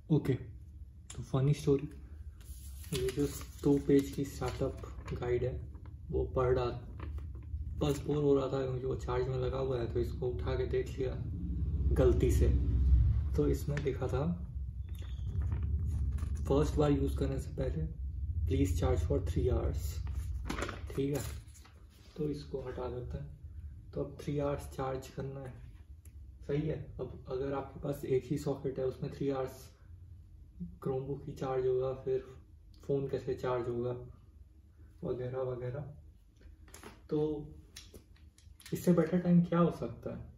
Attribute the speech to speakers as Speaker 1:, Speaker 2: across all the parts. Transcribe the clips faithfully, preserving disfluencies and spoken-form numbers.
Speaker 1: Okay, तो funny story, ये जो दो पेज की स्टार्टअप गाइड है वो पढ़ रहा, बस बोर हो रहा था क्योंकि वो चार्ज में लगा हुआ है, तो इसको उठा के देख लिया गलती से। तो इसमें लिखा था फर्स्ट बार यूज़ करने से पहले please charge for three hours. ठीक है, तो इसको हटा देते हैं। तो अब थ्री आवर्स चार्ज करना है, सही है। अब अगर आपके पास एक ही सॉकेट है, उसमें थ्री आवर्स क्रोमबुक ही चार्ज होगा, फिर फ़ोन कैसे चार्ज होगा वगैरह वगैरह। तो इससे बेटर टाइम क्या हो सकता है?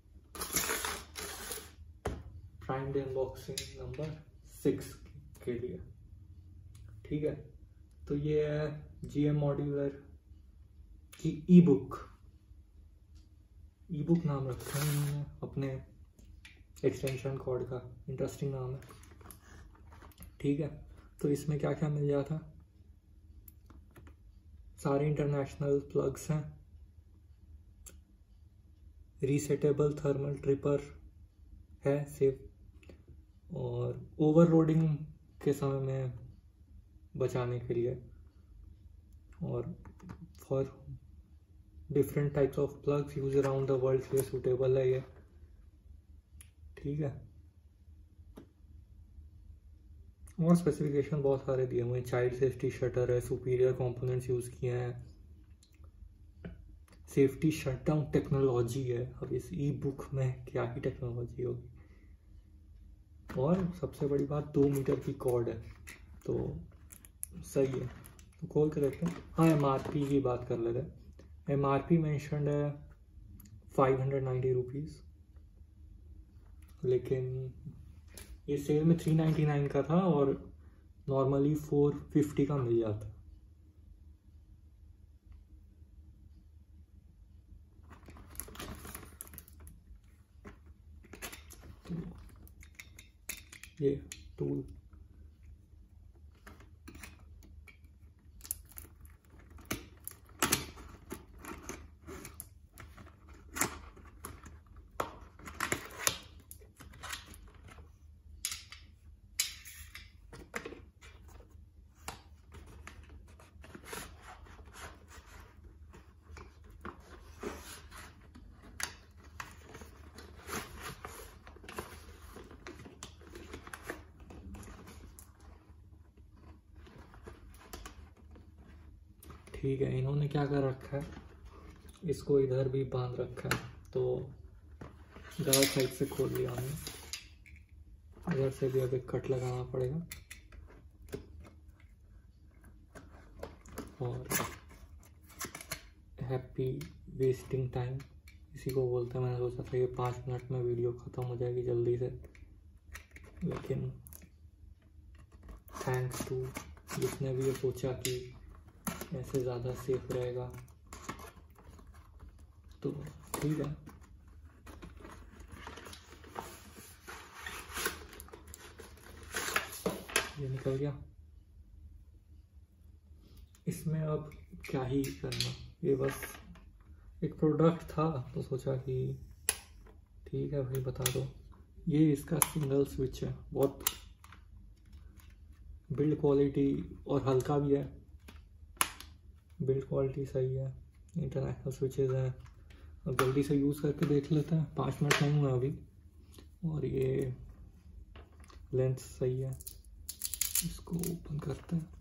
Speaker 1: Prime Day unboxing number six के लिए। ठीक है, तो ये है जी एम मॉड्यूलर की ई बुक। ई बुक नाम रखा है इन्होंने अपने एक्सटेंशन कोड का, इंटरेस्टिंग नाम है। ठीक है, तो इसमें क्या क्या मिल जाता है? सारे इंटरनेशनल प्लग्स हैं, रीसेटेबल थर्मल ट्रिपर है सेफ, और ओवरलोडिंग के समय में बचाने के लिए, और for different types of plugs use around the world के लिए सूटेबल है ये। ठीक है, और स्पेसिफिकेशन बहुत सारे दिए हुए हैं। चाइल्ड सेफ्टी शटर है, सुपीरियर कंपोनेंट्स यूज़ किए हैं, सेफ्टी शटडाउन टेक्नोलॉजी है। अब इस ई बुक में क्या ही टेक्नोलॉजी होगी। और सबसे बड़ी बात, दो मीटर की कॉर्ड है, तो सही है। तो खोल कर देखते हैं। हाँ, एम आर पी की बात कर लेते हैं। एम आर पी मैंशनड है फाइव हंड्रेड नाइन्टी रुपीज़, लेकिन ये सेल में थ्री नाइन्टी नाइन का था और नॉर्मली फोर फिफ्टी का मिल जाता। तो ये टूल ठीक है। इन्होंने क्या कर रखा है, इसको इधर भी बांध रखा है, तो गलत साइड से खोल लिया हमने। इधर से भी अब एक कट लगाना पड़ेगा। और हैप्पी वेस्टिंग टाइम इसी को बोलते हैं। मैंने सोचा था ये पाँच मिनट में वीडियो ख़त्म हो जाएगी जल्दी से, लेकिन थैंक्स टू जिसने भी ये सोचा कि ऐसे ज़्यादा सेफ रहेगा, तो ठीक है। ये निकल गया। इसमें अब क्या ही करना, ये बस एक प्रोडक्ट था तो सोचा कि ठीक है भाई बता दो। ये इसका सिंगल स्विच है, बहुत बिल्ड क्वालिटी और हल्का भी है, बिल्ड क्वालिटी सही है, इंटरनेशनल स्विचेस हैं। अब जल्दी से यूज़ करके देख लेते हैं, पाँच मिनट नहीं हुआ अभी। और ये लेंथ सही है, इसको ओपन करते हैं।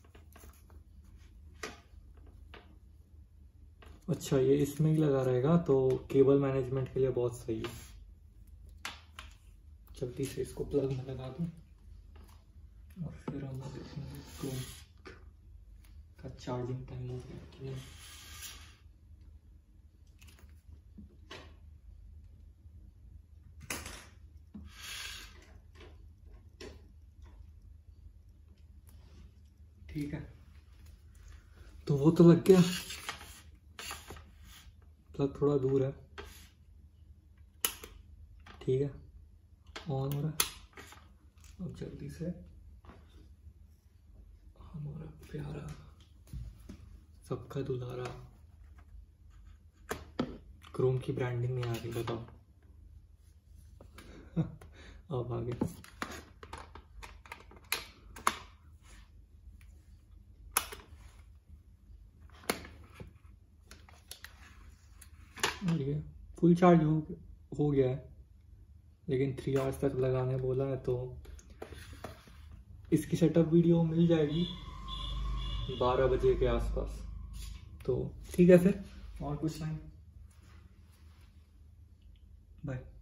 Speaker 1: अच्छा, ये इसमें ही लगा रहेगा तो केबल मैनेजमेंट के लिए बहुत सही है। जल्दी से इसको प्लग में लगा दूँ और फिर हम देखेंगे तो का चार्जिंग टाइम हो गया कि नहीं। ठीक है, तो वो तो लग गया। प्लग थोड़ा दूर है, ठीक है, ऑन हो रहा है। अब जल्दी से हमारा प्यारा सबका दुलारा, क्रोम की ब्रांडिंग नहीं आ रही, बताओ। अब आ गया। ठीक है, फुल चार्ज हो हो गया है, लेकिन थ्री आवर्स तक लगाने बोला है, तो इसकी सेटअप वीडियो मिल जाएगी बारह बजे के आसपास। तो ठीक है फिर, और कुछ नहीं, बाय।